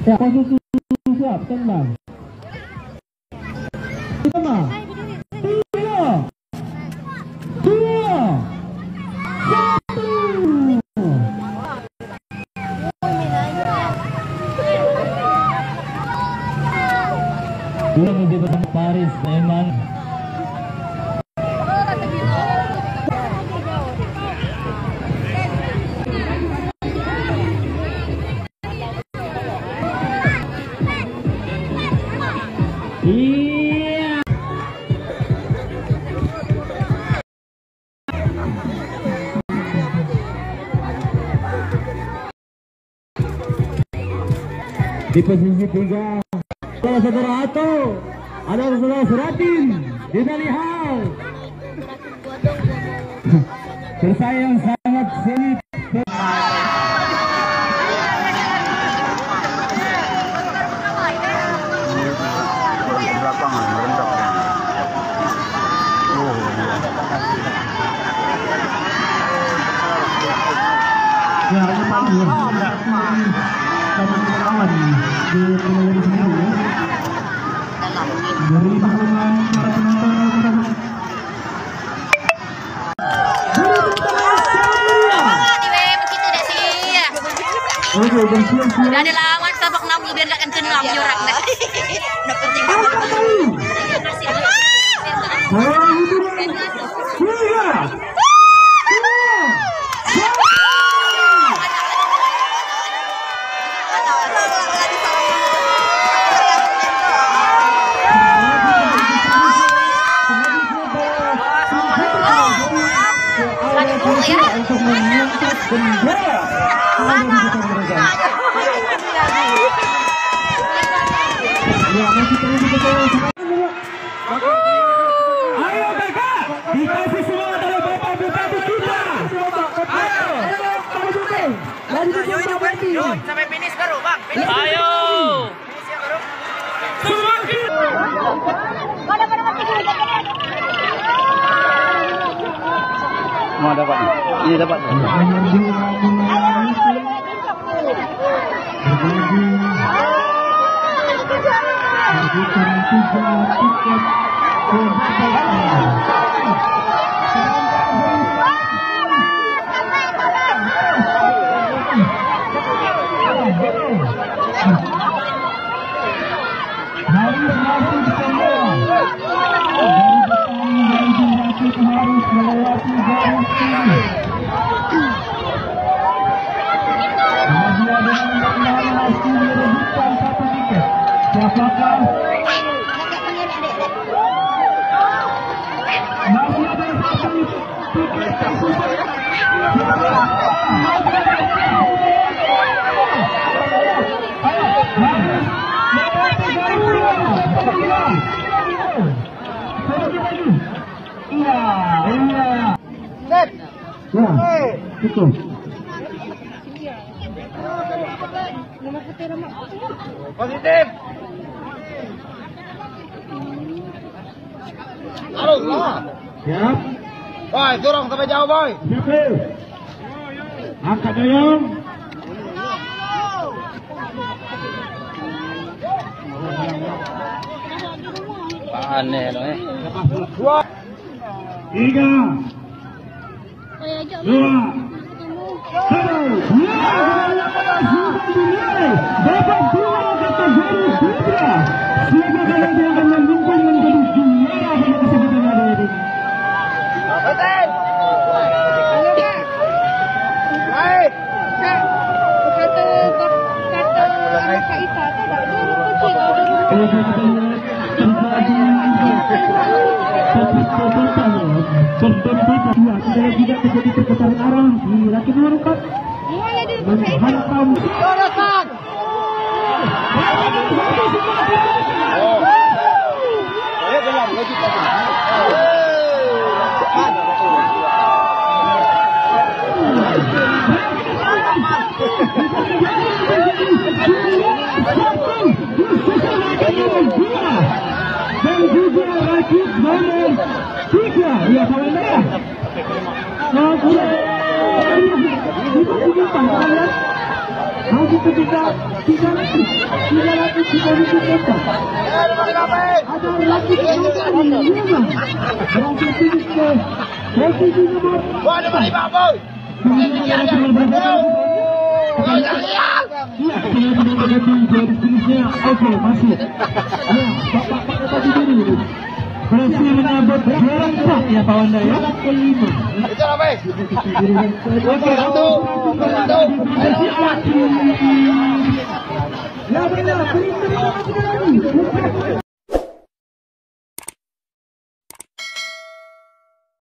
Ya, posisi siap, tembak. Pertama, 3, 2, 1. Dua menuju bersama Paris Saiman. Iya. Di posisi 3 saudara Ato, ada saudara Suratin, Dina Lihal. Tersayang sangat sulit. Ya, ini panggil kawan-kawan di Pulau sini dari pahlawan para penonton. Udah ada lawan sabak 60 biar gak kenceng jorak dah. Udah penting Ayo kakak, dikasih semangat oleh Bapak Bupati kita. Ayo, Yuk, sampai finish baru, Bang. Finish. Ayo. Finish ya baru. semakin. Mau dapat? Ini dapat. Positif. Halo, Siap. boy, dorong sampai jauh, boy. Siap. Angkat dayung. Aneh loh 2, 3, 2, 1. Dapat 2 kategori putra. Siapa kalian yang akan memimpin menjadi juara pada kesempatan hari ini? Betul. Baik. Tidak terjadi perputaran arah di laki merangkap menghantam. Dan juga rakit nomor 3 ya kawan merah. Masih ketika 300 di meter. Ada lagi berhasil finish ke posisi nomor 4. Iya, tidak ganti dari finishnya. Oke, masih. Ya, Bapak tadi dulu. Berhasil menyabet juara 4 ya Pak Wanda ya. Kelima. Oke, satu. Ya benar,